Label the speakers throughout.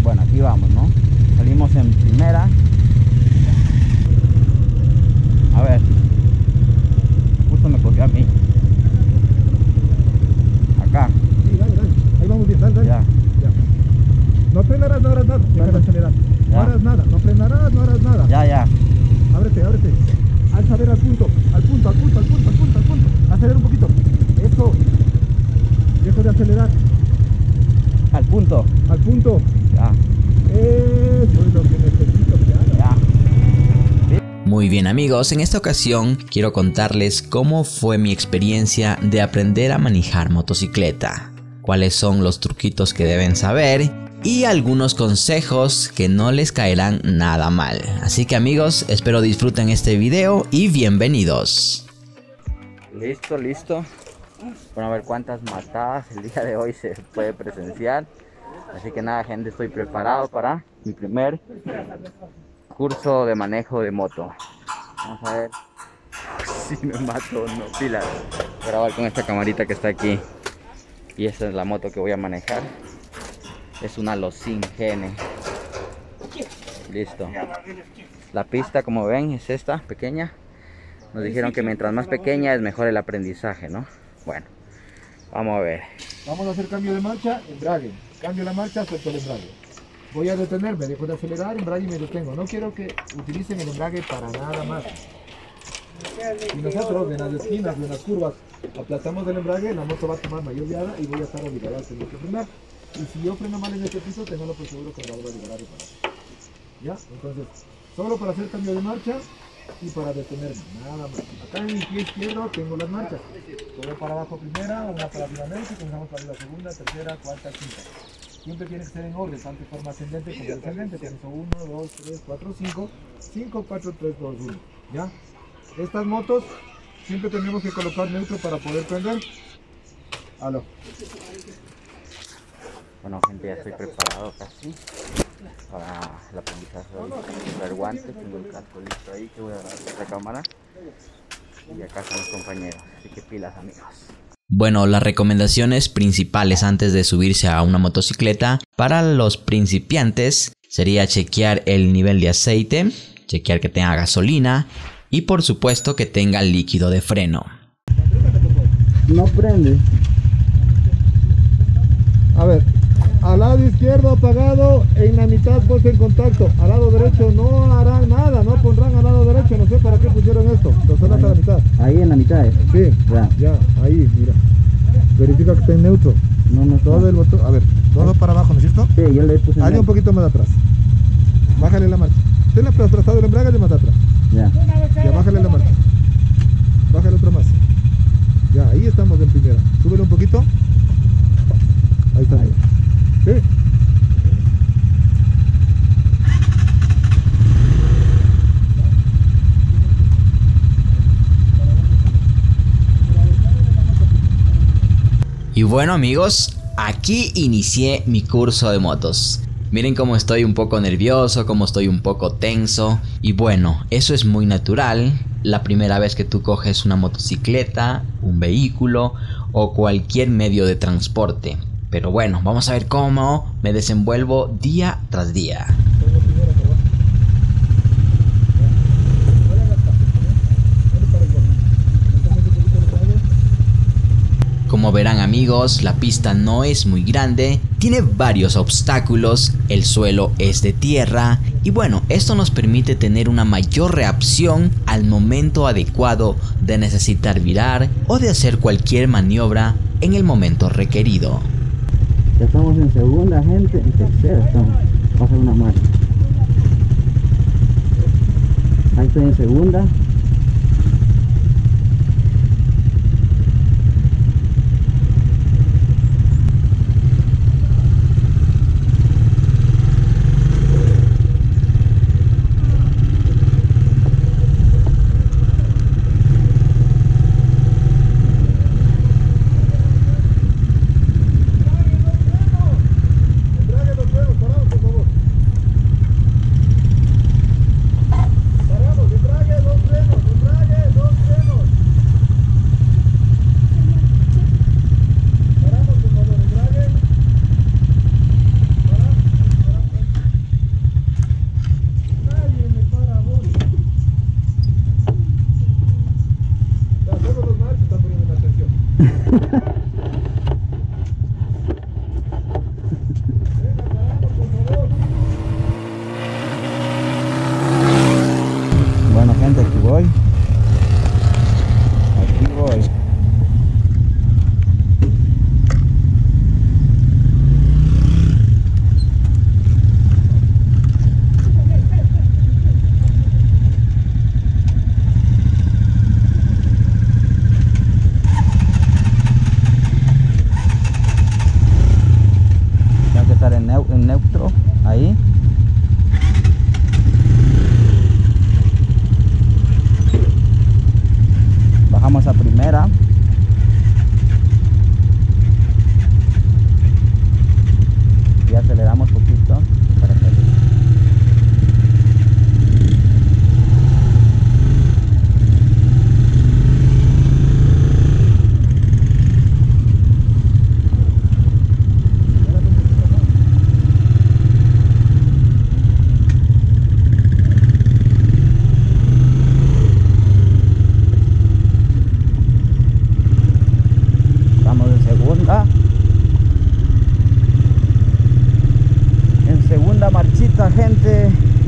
Speaker 1: Bueno, aquí vamos, ¿no? Salimos en primera. A ver, justo me cogió a mí. Acá.
Speaker 2: Sí, dale, dale. Ahí vamos bien, dale, dale.
Speaker 1: Ya.
Speaker 2: Ya. No frenarás, no harás nada. Deja de acelerar. No
Speaker 1: Ya.
Speaker 2: harás nada. No frenarás, no harás nada.
Speaker 1: Ya.
Speaker 2: Ábrete, ábrete. Alza a ver al punto. Al punto, al punto, al punto, al punto, al punto. Acelera un poquito. Eso. Deja de acelerar.
Speaker 1: Al punto.
Speaker 2: Al punto.
Speaker 1: Ya.
Speaker 2: Eso es lo que necesito que hagas.
Speaker 1: Ya.
Speaker 3: Muy bien amigos, en esta ocasión quiero contarles cómo fue mi experiencia de aprender a manejar motocicleta, cuáles son los truquitos que deben saber y algunos consejos que no les caerán nada mal. Así que amigos, espero disfruten este video y bienvenidos.
Speaker 1: Listo. Bueno, a ver cuántas matadas el día de hoy se puede presenciar. Así que nada, gente, estoy preparado para mi primer curso de manejo de moto. Vamos a ver si me mato o no. Pilas. Voy a grabar con esta camarita que está aquí. Y esta es la moto que voy a manejar. Es una Losin GN. Listo. La pista, como ven, es esta, pequeña. Nos dijeron que mientras más pequeña es mejor el aprendizaje, ¿no? Bueno, vamos a ver.
Speaker 2: Vamos a hacer cambio de marcha, embrague. Cambio la marcha, suelto el embrague. Voy a detenerme, dejo de acelerar, embrague y me detengo. No quiero que utilicen el embrague para nada más. Y nosotros en las esquinas o en las curvas aplastamos el embrague, la moto va a tomar mayor viada y voy a estar obligado a tener que frenar. Y si yo freno mal en este piso, tenganlo por seguro que me voy a liberar y parar. ¿Ya? Entonces, solo para hacer cambio de marcha y para detenerme, nada más. Acá en mi pie izquierdo tengo las marchas. Voy para abajo primera, una para arriba neutro, comenzamos para arriba segunda, tercera, cuarta, quinta. Siempre tiene que ser en orden, tanto de forma ascendente como descendente. Tenemos 1, 2, 3, 4, 5, 5, 4, 3, 2, 1. ¿Ya? Estas motos siempre tenemos que colocar neutro para poder prender. Aló.
Speaker 1: Bueno, gente, ya estoy preparado casi para el aprendizaje. Tengo el guante, tengo el casco listo ahí que voy a grabar esta cámara. Y acá están los compañeros, así que pilas, amigos.
Speaker 3: Bueno, las recomendaciones principales antes de subirse a una motocicleta para los principiantes sería chequear el nivel de aceite, chequear que tenga gasolina y por supuesto que tenga líquido de freno.
Speaker 1: No prende.
Speaker 2: A ver, al lado izquierdo apagado, en la mitad puesto en contacto. Al lado derecho no harán nada, no pondrán al lado derecho. No sé para qué pusieron esto. Lo son hasta la mitad.
Speaker 1: Ahí en la mitad, ¿eh?
Speaker 2: Sí, ya, ahí, mira. Verifica que está en neutro.
Speaker 1: No está.
Speaker 2: Todo el botón, a ver, todo para abajo, ¿no es cierto?
Speaker 1: Sí, yo le puse.
Speaker 2: Hazle un poquito más atrás. Bájale la marcha. Tenle aplastado el embrague de más atrás.
Speaker 1: Ya.
Speaker 2: Ya, bájale la marcha. Bájale otro más. Ya, ahí estamos en primera. Súbele un poquito. Ahí está. ¿Sí?
Speaker 3: Y bueno amigos, aquí inicié mi curso de motos. Miren cómo estoy un poco nervioso, cómo estoy un poco tenso. Y bueno, eso es muy natural. La primera vez que tú coges una motocicleta, un vehículo o cualquier medio de transporte. Pero bueno, vamos a ver cómo me desenvuelvo día tras día. Como verán amigos, la pista no es muy grande, tiene varios obstáculos, el suelo es de tierra y bueno, esto nos permite tener una mayor reacción al momento adecuado de necesitar virar o de hacer cualquier maniobra en el momento requerido.
Speaker 1: Ya estamos en segunda, gente, en tercera estamos. Vamos a hacer una marcha. Ahí estoy en segunda.
Speaker 2: Paramos, embrague, 2, 3.
Speaker 1: neutro, ahí. Bajamos a primera. Y aceleramos poquito para salir. Marchita, gente.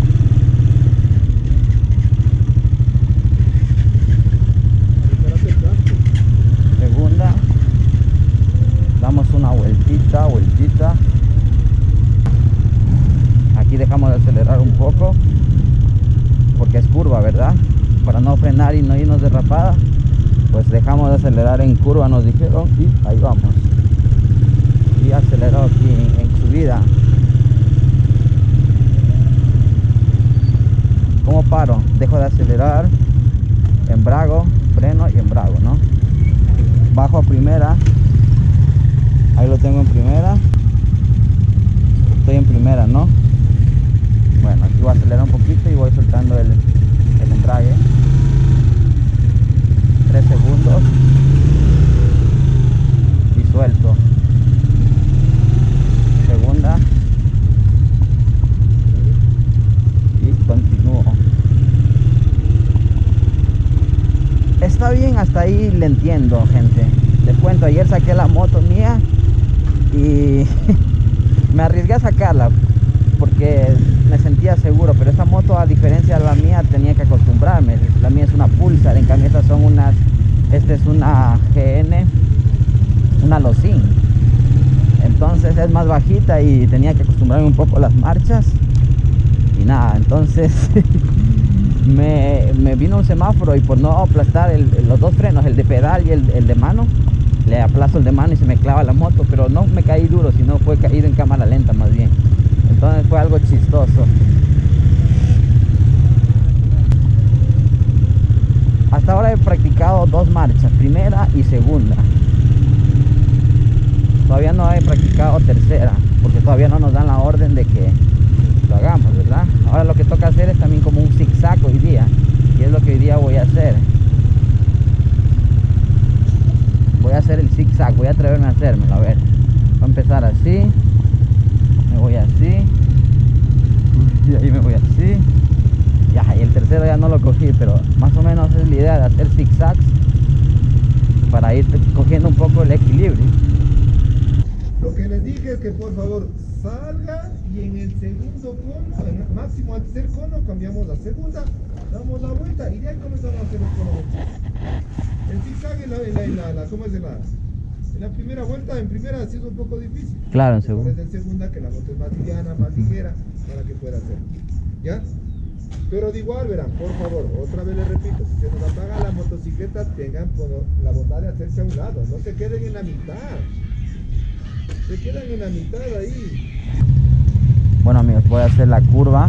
Speaker 1: Segunda. Damos una vueltita. Aquí dejamos de acelerar un poco porque es curva, ¿verdad? Para no frenar y no irnos derrapada, pues dejamos de acelerar en curva, nos dijeron, y ahí vamos. Y aceleró aquí en subida. ¿Cómo paro? Dejo de acelerar, embrago, freno y embrago, ¿no? Bajo a primera. Ahí lo tengo en primera. Estoy en primera, ¿no? Bueno, aquí voy a acelerar un poquito y voy soltando el embrague. 3 segundos. Y suelto. Segunda. Continúo. Está bien, hasta ahí le entiendo, gente. Les cuento, ayer saqué la moto mía y me arriesgué a sacarla porque me sentía seguro, pero esta moto, a diferencia de la mía, tenía que acostumbrarme. La mía es una Pulsar, en cambio estas son unas, esta es una GN, una Locin. Entonces es más bajita y tenía que acostumbrarme un poco a las marchas. Y nada, entonces me vino un semáforo y por no aplastar los dos frenos, el de pedal y el de mano, le aplasto el de mano y se me clava la moto, pero no me caí duro, sino fue caído en cámara lenta más bien. Entonces fue algo chistoso. Hasta ahora he practicado 2 marchas, primera y segunda. Todavía no he practicado tercera, porque todavía no nos dan la orden de que lo hagamos, ¿verdad? Ahora lo que toca hacer es también como un zigzag hoy día, y es lo que hoy día voy a hacer. Voy a hacer el zigzag, voy a atreverme a hacérmelo. A ver, voy a empezar así, me voy así, y ahí me voy así, ya, y el tercero ya no lo cogí, pero más o menos es la idea de hacer zigzags para ir cogiendo un poco el equilibrio.
Speaker 2: Lo que les dije es que por favor salga y en el segundo cono, en el máximo al tercer cono, cambiamos la segunda, damos la vuelta y de ahí comenzamos a hacer el cono. El zigzag ¿cómo es? En la primera vuelta, en primera sí es un poco difícil.
Speaker 1: Claro, en segunda.
Speaker 2: En segunda, que la moto es más liviana, más ligera, para que pueda hacer. ¿Ya? Pero de igual, verán, por favor, otra vez les repito, si se nos apaga la motocicleta, tengan la bondad de hacerse a un lado, no se queden en la mitad. Se quedan en la mitad ahí.
Speaker 1: Bueno, amigos, voy a hacer la curva.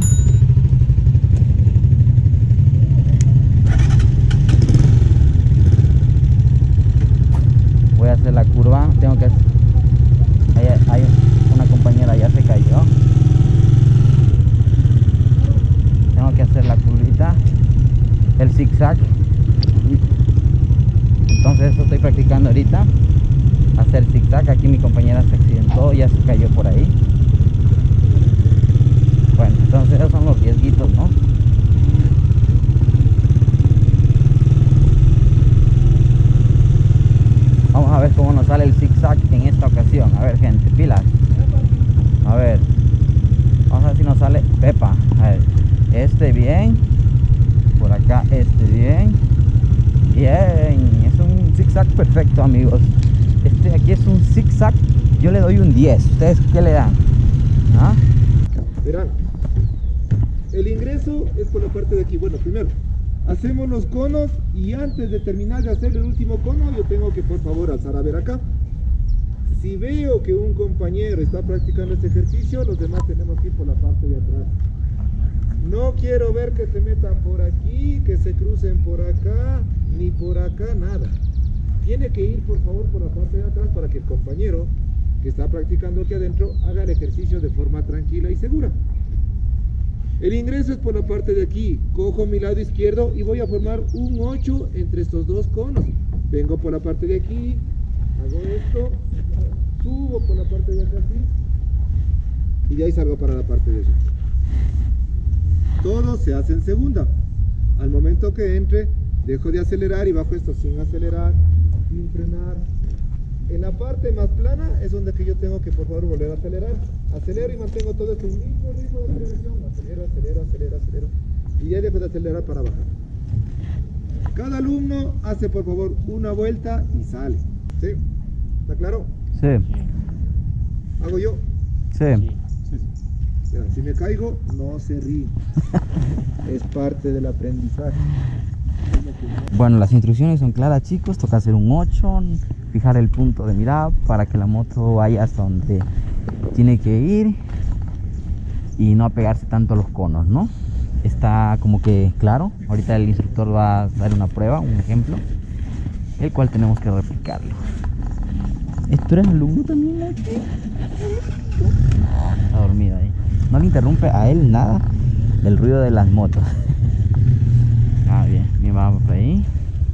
Speaker 1: Voy a hacer la curva. Tengo que... Hay una compañera ya se cayó. Tengo que hacer la curvita, el zigzag. Entonces eso estoy practicando ahorita, hacer zigzag. Aquí mi compañera se accidentó, ya se cayó por ahí. Bueno, entonces esos son los riesguitos, ¿no? Vamos a ver cómo nos sale el zigzag en esta ocasión. A ver, gente, pilas. A ver, vamos a ver si nos sale pepa. A ver, este bien, por acá este bien. Bien, es un zigzag perfecto, amigos. Este aquí es un zigzag, yo le doy un 10. ¿Ustedes qué le dan? ¿Ah?
Speaker 2: Verán, el ingreso es por la parte de aquí. Bueno, primero hacemos los conos y antes de terminar de hacer el último cono, yo tengo que por favor alzar a ver acá. Si veo que un compañero está practicando este ejercicio, los demás tenemos que ir por la parte de atrás. No quiero ver que se metan por aquí, que se crucen por acá, ni por acá, nada. Tiene que ir, por favor, por la parte de atrás para que el compañero que está practicando aquí adentro haga el ejercicio de forma tranquila y segura. El ingreso es por la parte de aquí. Cojo mi lado izquierdo y voy a formar un 8 entre estos dos conos. Vengo por la parte de aquí, hago esto, subo por la parte de acá así, y de ahí salgo para la parte de allá. Todo se hace en segunda. Al momento que entre, dejo de acelerar y bajo esto sin acelerar, sin frenar. En la parte más plana es donde que yo tengo que, por favor, volver a acelerar. Acelero y mantengo todo esto, un mismo ritmo de aceleración. Acelero, acelero, acelero, acelero. Y ya dejo de acelerar para bajar. Cada alumno hace, por favor, una vuelta y sale. ¿Sí? ¿Está claro?
Speaker 1: Sí.
Speaker 2: ¿Hago yo?
Speaker 1: Sí.
Speaker 2: Vean, si me caigo, no se ríen. Es parte del aprendizaje.
Speaker 1: Bueno, las instrucciones son claras, chicos. Toca hacer un 8, fijar el punto de mirada para que la moto vaya hasta donde tiene que ir y no apegarse tanto a los conos, ¿no? Está como que claro. Ahorita el instructor va a dar una prueba, un ejemplo, el cual tenemos que replicarlo. ¿Tú eres alumno también aquí? Está dormido ahí. No le interrumpe a él nada el ruido de las motos. Ah, bien, vamos por ahí.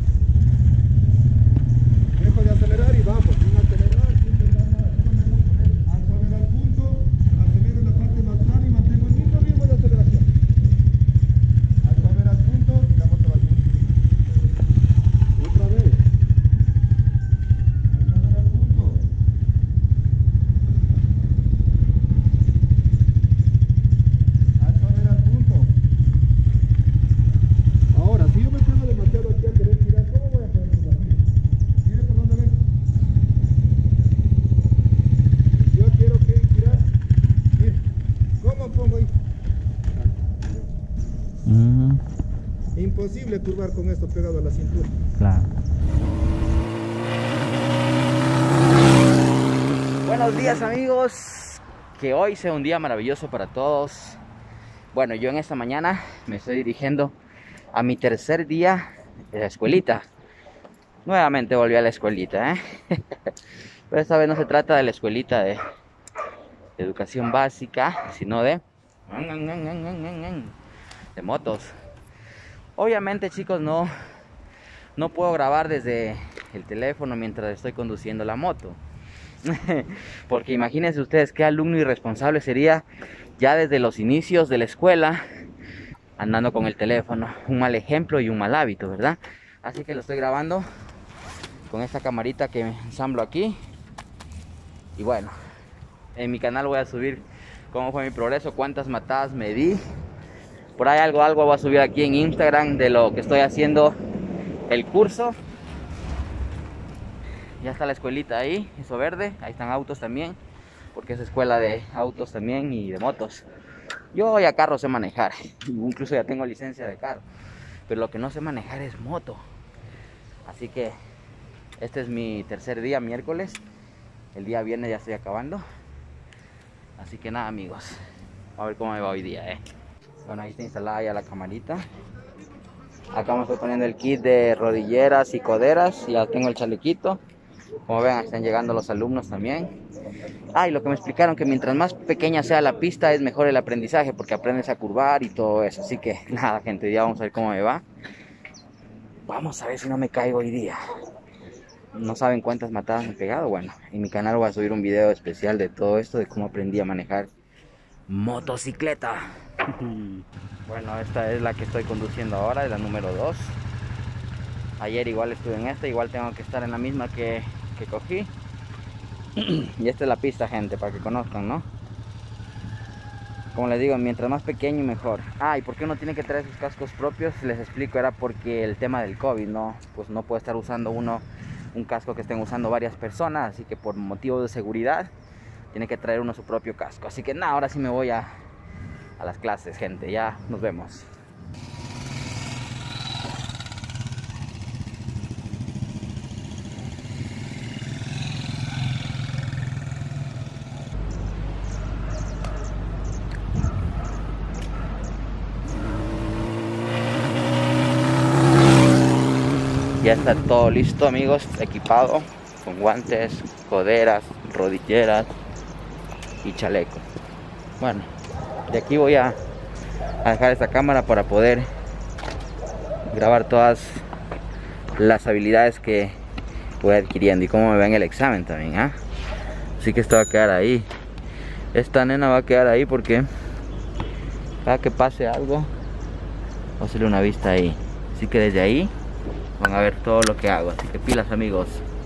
Speaker 2: Dejo de acelerar y bajo, sin acelerar, sin frenar nada. No me dejo poner. Al saber al punto, acelero en la parte más plana y mantengo el mismo ritmo de aceleración. Al saber al punto, la moto va al punto. Otra vez. Al saber al punto. Al saber al punto. Ahora, si yo me pego demasiado aquí a querer girar, ¿cómo voy a poder girar? Mire por dónde ven. Yo quiero que girar. Mire, ¿cómo pongo ahí? Imposible curvar con esto pegado a la cintura.
Speaker 1: Claro. Buenos días, amigos. Que hoy sea un día maravilloso para todos. Bueno, yo en esta mañana me estoy dirigiendo a mi tercer día de la escuelita. Nuevamente volví a la escuelita, pero esta vez no se trata de la escuelita de educación básica, sino de motos. Obviamente, chicos, no puedo grabar desde el teléfono mientras estoy conduciendo la moto. Porque imagínense ustedes qué alumno irresponsable sería ya desde los inicios de la escuela andando con el teléfono. Un mal ejemplo y un mal hábito, ¿verdad? Así que lo estoy grabando con esta camarita que ensamblo aquí. Y bueno, en mi canal voy a subir cómo fue mi progreso, cuántas matadas me di. Por ahí algo voy a subir aquí en Instagram de lo que estoy haciendo el curso. Ya está la escuelita ahí, eso verde. Ahí están autos también, porque es escuela de autos también y de motos. Yo ya carro sé manejar, incluso ya tengo licencia de carro, pero lo que no sé manejar es moto. Así que este es mi tercer día, miércoles. El día viernes ya estoy acabando. Así que nada, amigos, a ver cómo me va hoy día, Bueno, ahí está instalada ya la camarita. Acá me estoy poniendo el kit de rodilleras y coderas. Ya tengo el chalequito. Como ven, están llegando los alumnos también. Y lo que me explicaron, que mientras más pequeña sea la pista es mejor el aprendizaje, porque aprendes a curvar y todo eso. Así que nada, gente, ya vamos a ver cómo me va. Vamos a ver si no me caigo hoy día. No saben cuántas matadas me he pegado. Bueno, en mi canal voy a subir un video especial de todo esto, de cómo aprendí a manejar motocicleta. Bueno, esta es la que estoy conduciendo ahora, es la número 2. Ayer igual estuve en esta, igual tengo que estar en la misma que cogí. Y esta es la pista, gente, para que conozcan, ¿no? Como les digo, mientras más pequeño mejor. ¿Y por qué uno tiene que traer sus cascos propios? Les explico, era porque el tema del COVID, ¿no? Pues no puede estar usando uno un casco que estén usando varias personas, así que por motivo de seguridad tiene que traer uno su propio casco. Así que nada, ahora sí me voy a las clases, gente. Ya nos vemos. Ya está todo listo, amigos, equipado con guantes, coderas, rodilleras y chaleco. Bueno, de aquí voy a dejar esta cámara para poder grabar todas las habilidades que voy adquiriendo y cómo me va en el examen también, ¿ah? Así que esto va a quedar ahí. Esta nena va a quedar ahí porque cada que pase algo va a hacerle una vista ahí. Así que desde ahí van a ver todo lo que hago. Así que pilas, amigos.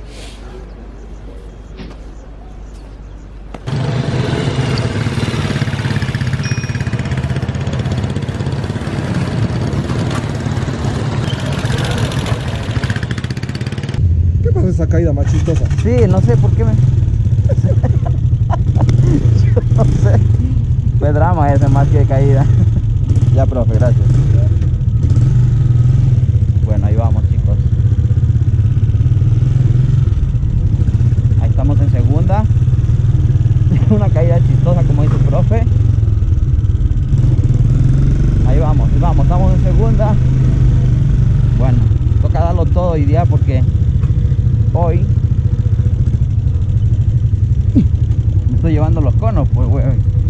Speaker 2: ¿Qué pasa esa caída más chistosa?
Speaker 1: Sí, no sé por qué me... Yo no sé. Fue drama ese más que caída. Ya, profe, gracias. Bueno, ahí vamos, chicos. Ahí estamos en segunda. Una caída chistosa, como dice el profe. Ahí vamos, estamos en segunda. Bueno, toca darlo todo hoy día porque hoy me estoy llevando los conos, pues, güey.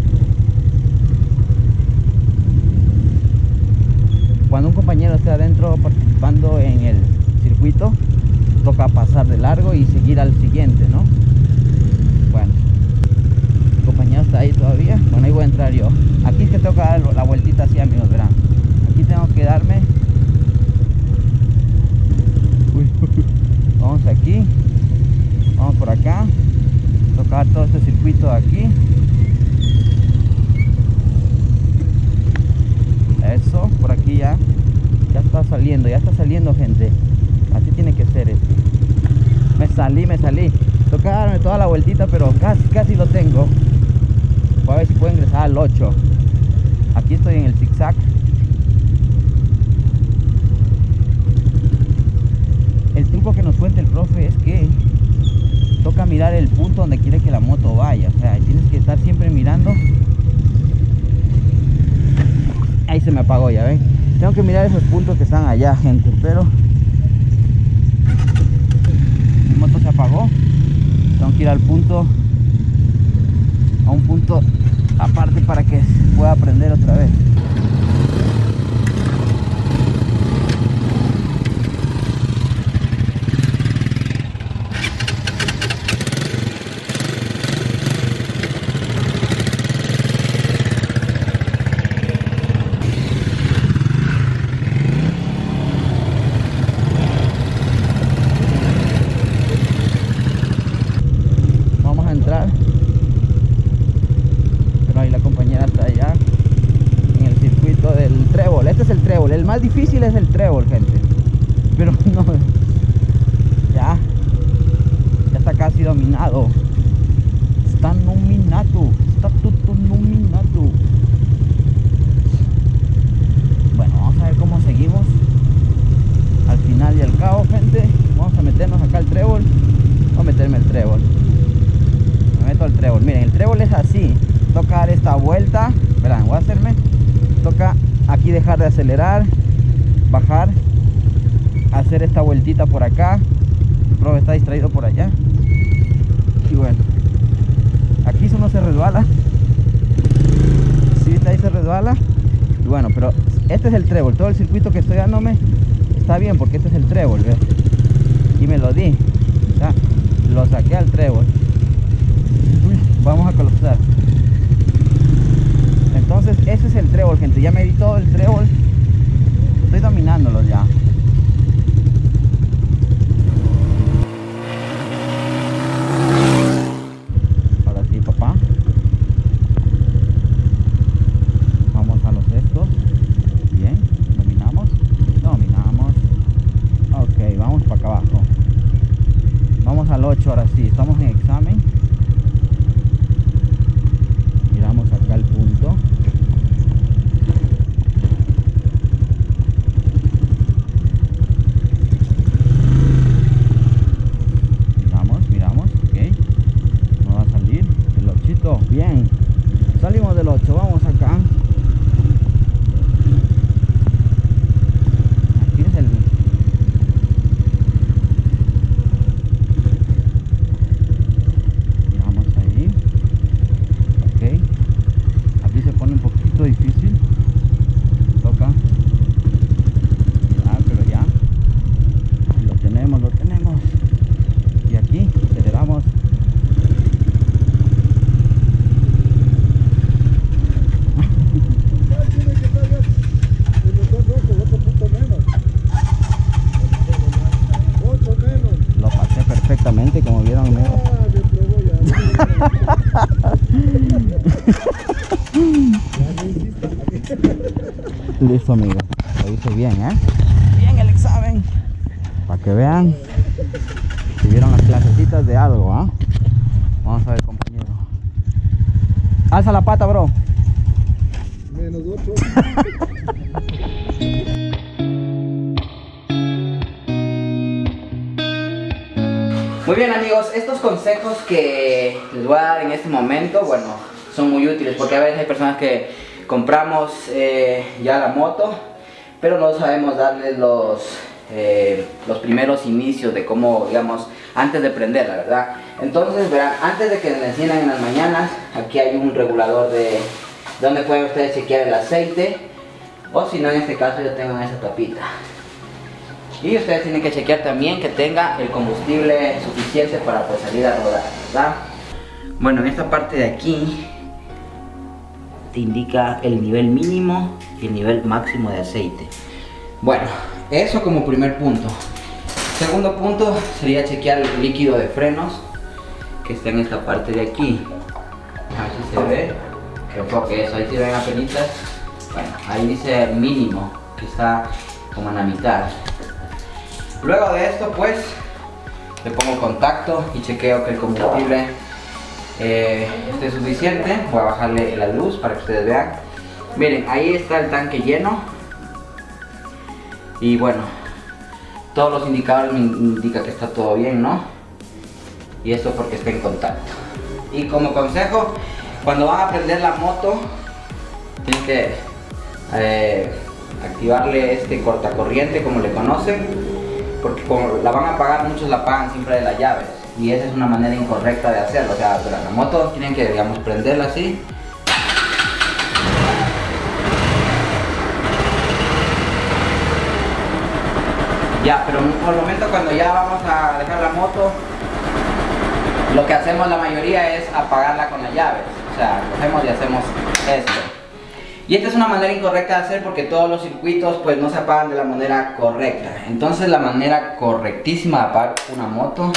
Speaker 1: Cuando un compañero esté adentro participando en el circuito, toca pasar de largo y seguir al siguiente, ¿no? Bueno, el compañero está ahí todavía. Bueno, ahí voy a entrar yo. Aquí es que tengo que dar la vueltita así, amigos, verán. Aquí tengo que darme. Uy, vamos aquí, vamos por acá, tocar todo este circuito de aquí. Eso, por aquí ya está saliendo, gente. Así tiene que ser esto. Me salí. Toca darme toda la vueltita, pero casi lo tengo. Voy a ver si puedo ingresar al 8. Aquí estoy en el zigzag. El truco que nos cuenta el profe es que toca mirar el punto donde quiere que la moto vaya. O sea, tienes que estar siempre mirando. Ahí se me apagó, ya ven. Tengo que mirar esos puntos que están allá, gente. Pero mi moto se apagó. Tengo que ir al punto, a un punto aparte para que pueda prender otra vez. Pero ahí la compañera está allá en el circuito del trébol. Este es el trébol, el más difícil es el trébol, gente. Pero no, ya está casi dominado. Está nominado, está todo nominado. Bueno, vamos a ver cómo seguimos al final y al cabo, gente. Vamos a meternos acá al trébol. Voy a meterme el trébol. Me meto al trébol. Miren, el trébol es así. Toca dar esta vuelta. Verán, voy a hacerme. Toca aquí dejar de acelerar, bajar, hacer esta vueltita por acá. El profe está distraído por allá. Y bueno, aquí uno se resbala. Sí, ahí se resbala. Y bueno, pero este es el trébol. Todo el circuito que estoy dándome está bien porque este es el trébol, ¿ves? Y me lo di. O sea, lo saqué al trébol. Uy, vamos a colapsar. Entonces ese es el trébol, gente. Ya me di todo el trébol. Estoy dominándolo ya. Ahora sí, papá. Vamos a los estos. Bien, dominamos. Ok, vamos para acá abajo. Vamos al 8 ahora sí. Estamos en examen. Miramos acá el punto. poquito difícil. Toca. Ah, pero ya. Lo tenemos, lo tenemos. Y aquí aceleramos. Lo pasé perfectamente, como vieron, amigos. Listo, amigos, lo hice bien, bien el examen, para que vean si vieron las clasecitas de algo, Vamos a ver, compañero. Alza la pata, bro.
Speaker 2: Menos 8.
Speaker 1: Muy bien, amigos, estos consejos que les voy a dar en este momento, bueno, son muy útiles porque a veces hay personas que compramos ya la moto, pero no sabemos darles los primeros inicios de cómo, digamos, antes de prenderla, ¿verdad? Entonces, verán, antes de que la enciendan en las mañanas, aquí hay un regulador de donde pueden ustedes chequear el aceite, o si no, en este caso yo tengo esa tapita. Y ustedes tienen que chequear también que tenga el combustible suficiente para pues salir a rodar, ¿verdad? Bueno, en esta parte de aquí te indica el nivel mínimo y el nivel máximo de aceite. Bueno, eso como primer punto. Segundo punto sería chequear el líquido de frenos que está en esta parte de aquí. A ver si se ve, que enfoque eso, ahí si ven apenitas. Bueno, ahí dice mínimo, que está como en la mitad. Luego de esto pues le pongo contacto y chequeo que el combustible esté suficiente. Voy a bajarle la luz para que ustedes vean. Miren, ahí está el tanque lleno. Y bueno, todos los indicadores me indican que está todo bien, ¿no? Y esto porque está en contacto. Y como consejo, cuando van a prender la moto, tienen que activarle este cortacorriente, como le conocen. Porque como la van a apagar, muchos la apagan siempre de las llaves. Y esa es una manera incorrecta de hacerlo. O sea, la moto tienen que, digamos, prenderla así. Ya, pero por el momento cuando ya vamos a dejar la moto, lo que hacemos la mayoría es apagarla con las llaves. O sea, cogemos y hacemos esto. Y esta es una manera incorrecta de hacer porque todos los circuitos pues no se apagan de la manera correcta. Entonces la manera correctísima de apagar una moto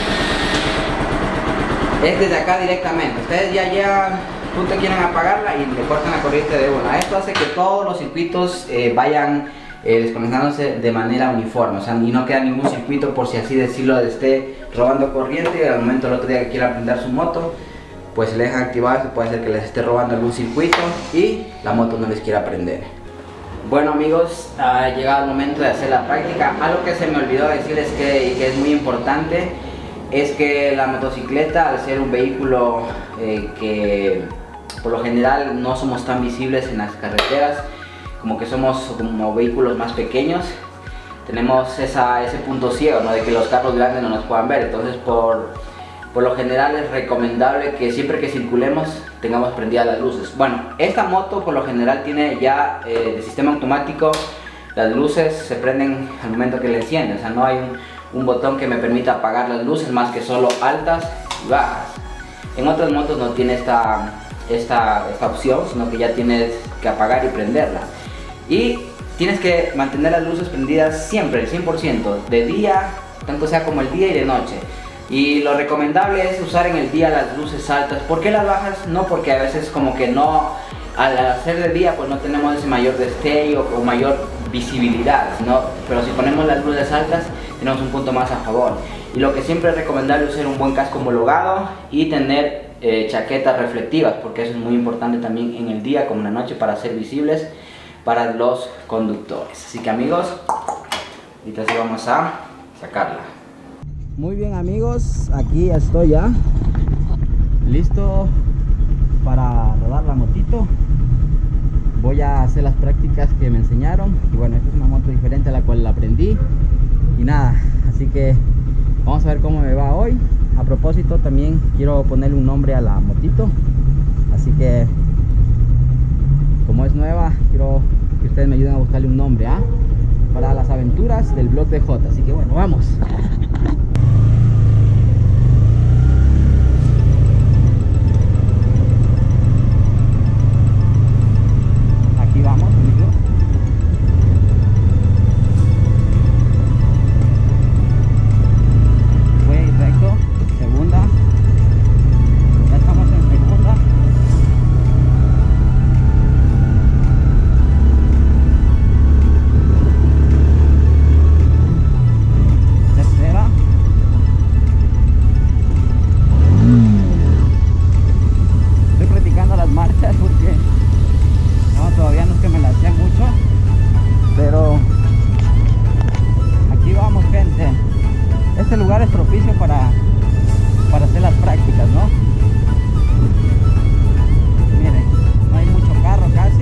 Speaker 1: es desde acá directamente. Ustedes ya llegan, punto quieren apagarla y le cortan la corriente de una. Esto hace que todos los circuitos vayan desconectándose de manera uniforme. O sea, y no queda ningún circuito, por si así decirlo, esté robando corriente y al momento el otro día que quiera prender su moto, pues se le dejan activar, puede ser que les esté robando algún circuito y la moto no les quiera prender. Bueno, amigos, ha llegado el momento de hacer la práctica. Algo que se me olvidó decirles que es muy importante es que la motocicleta, al ser un vehículo que por lo general no somos tan visibles en las carreteras, como que somos como vehículos más pequeños, tenemos ese punto ciego, ¿no? De que los carros grandes no nos puedan ver. Entonces por lo general es recomendable que siempre que circulemos tengamos prendidas las luces. Bueno, esta moto por lo general tiene ya de sistema automático, las luces se prenden al momento que le encienden. O sea, no hay un botón que me permita apagar las luces más que solo altas y bajas. En otras motos no tiene esta opción, sino que ya tienes que apagar y prenderla. Y tienes que mantener las luces prendidas siempre, el 100%, de día, tanto sea como el día y de noche. Y lo recomendable es usar en el día las luces altas. ¿Por qué las bajas? No, porque a veces como que no, al hacer de día pues no tenemos ese mayor destello o mayor visibilidad, ¿no? Pero si ponemos las luces altas tenemos un punto más a favor. Y lo que siempre es recomendable es usar un buen casco homologado y tener chaquetas reflectivas, porque eso es muy importante también en el día como en la noche para ser visibles para los conductores. Así que amigos, ahorita sí vamos a sacarla. Muy bien, amigos, aquí estoy ya listo para rodar la motito. Voy a hacer las prácticas que me enseñaron. Y bueno, esta es una moto diferente a la cual la aprendí. Y nada, así que vamos a ver cómo me va hoy. A propósito, también quiero ponerle un nombre a la motito. Así que, como nueva, quiero que ustedes me ayuden a buscarle un nombre, ¿ah? Para las aventuras del blog de J. Así que bueno, vamos. Aquí vamos, amigos. Voy a ir recto, segunda. Ya estamos en segunda. Tercera. Estoy practicando las marchas porque no, todavía no es que me las sé mucho, pero aquí vamos, gente. Este lugar es propicio para hacer las prácticas, ¿no? Miren, no hay mucho carro casi.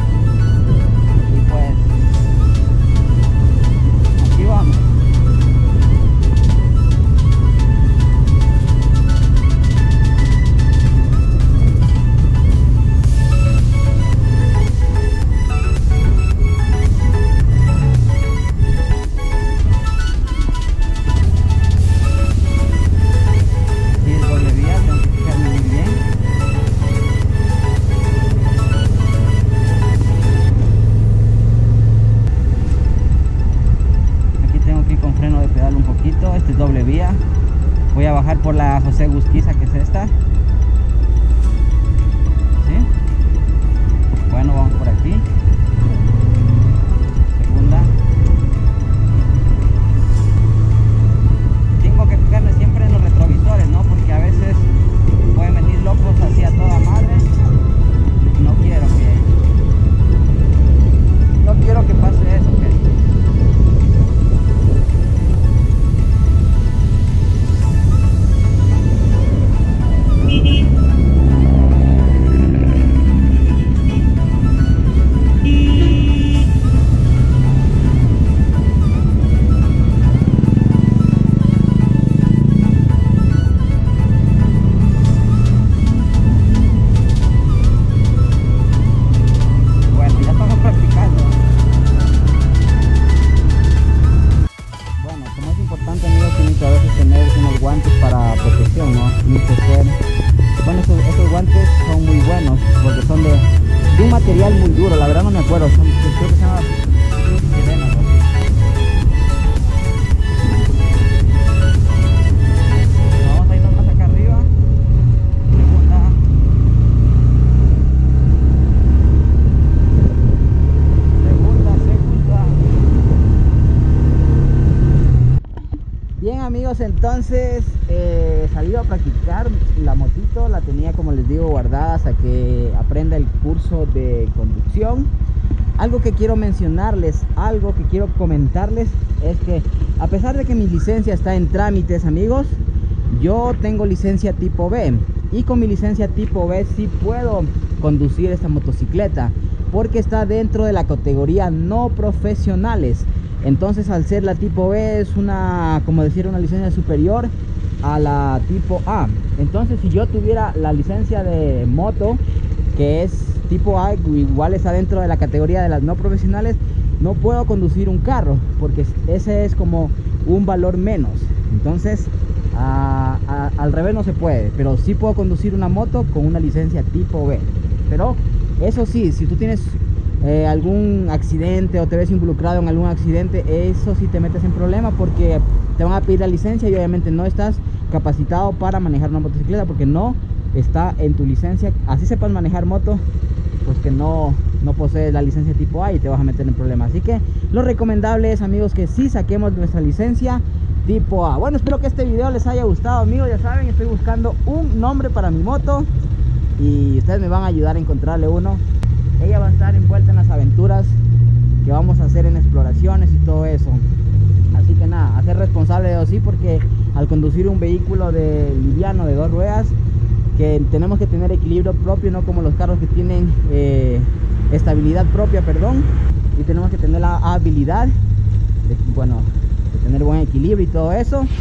Speaker 1: Y pues aquí vamos. Aquí es doble vía, tengo que fijarme muy bien. Aquí tengo que ir con freno de pedal un poquito. Este es doble vía. Voy a bajar por la José Gusquiza, que es esta. ¿Sí? Bueno, vamos por aquí. Segunda. Tengo que fijarme siempre en los retrovisores, ¿no? Porque a veces pueden venir locos así a toda madre. No quiero que pase eso, gente. Bueno, ya estamos practicando. Bueno, como es importante, amigos, tienen que a veces tener unos guantes para protección, ¿no? Tienen que ser... Bueno, esos guantes son muy buenos porque son de un material muy duro. La verdad no me acuerdo, creo que se llama Sirena, ¿no? Vamos a irnos más acá arriba. Segunda. Bien, amigos, entonces salí a practicar la motito. La tenía, como les digo, guardada hasta que aprenda el curso de conducción. Algo que quiero mencionarles, algo que quiero comentarles es que a pesar de que mi licencia está en trámites, amigos, yo tengo licencia tipo B, y con mi licencia tipo B sí puedo conducir esta motocicleta porque está dentro de la categoría no profesionales. Entonces, al ser la tipo B, es una, como decir, una licencia superior a la tipo A. Entonces, si yo tuviera la licencia de moto, que es tipo A, igual está dentro de la categoría de las no profesionales, no puedo conducir un carro porque ese es como un valor menos. Entonces, al revés no se puede, pero sí puedo conducir una moto con una licencia tipo B. Pero eso sí, si tú tienes algún accidente o te ves involucrado en algún accidente, eso sí te metes en problema porque te van a pedir la licencia y obviamente no estás capacitado para manejar una motocicleta porque no está en tu licencia. Así sepas manejar moto, pues que no posees la licencia tipo A y te vas a meter en problemas. Así que lo recomendable es, amigos, que sí saquemos nuestra licencia tipo A. Bueno, espero que este video les haya gustado, amigos. Ya saben, estoy buscando un nombre para mi moto y ustedes me van a ayudar a encontrarle uno. Ella va a estar envuelta en las aventuras que vamos a hacer en exploraciones y todo eso. Así que nada, a ser responsable de eso sí, porque al conducir un vehículo liviano de 2 ruedas, que tenemos que tener equilibrio propio, no como los carros que tienen estabilidad propia, perdón, y tenemos que tener la habilidad de, bueno, de tener buen equilibrio y todo eso.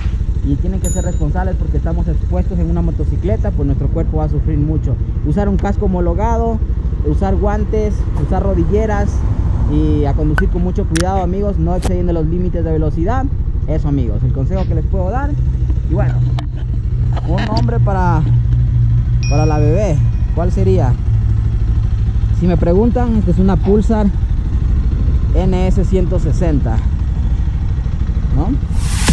Speaker 1: y tienen que ser responsables porque estamos expuestos en una motocicleta, pues nuestro cuerpo va a sufrir mucho. Usar un casco homologado, usar guantes, usar rodilleras y a conducir con mucho cuidado, amigos, no excediendo los límites de velocidad. Eso, amigos, el consejo que les puedo dar. Y bueno, un nombre para la bebé, ¿cuál sería? Si me preguntan, esta es una Pulsar NS 160, ¿no?